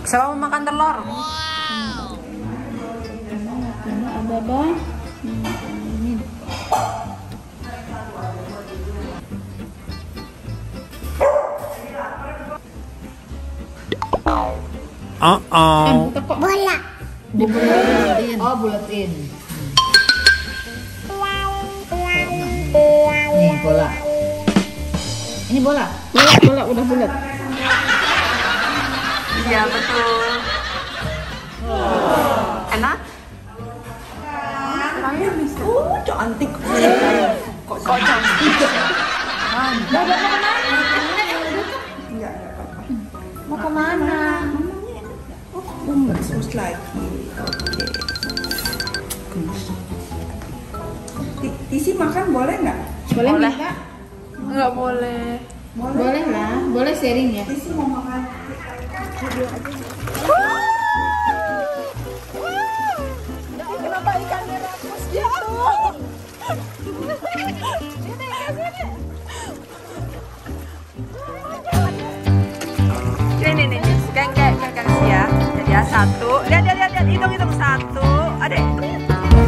Siapa mau makan telur? Ada bang. Ini. Kok bola? Dibulatin. Oh, bulatin. Nih bola. Ini bola. Bola udah bulat. Iya betul. Enak? Cantik. Kok cantik? Mau kemana? Sus lagi. Oke. Isi makan boleh nggak? Boleh Boleh. nggak? Nggak boleh. Boleh lah. Boleh sharing ya. Isi mau makan. Kenapa ikannya rakus gitu? Ini nih, kayak ya. Jadi ya satu. Lihat, hitung satu. Ada hitung.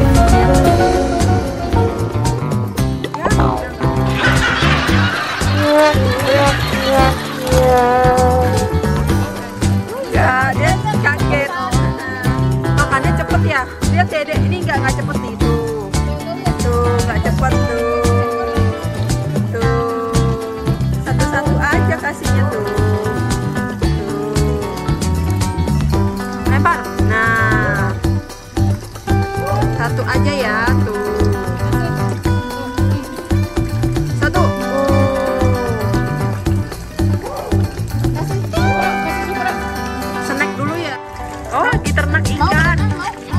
Ya, dia kaget. Makannya cepet ya. Lihat dedek ini nggak cepet nih tuh. Tuh nggak cepet tuh. Tuh satu-satu aja kasihnya tuh. Lempar. Nah, satu aja ya tuh. Satu. Snack dulu ya. Oh, lagi ternak ikan.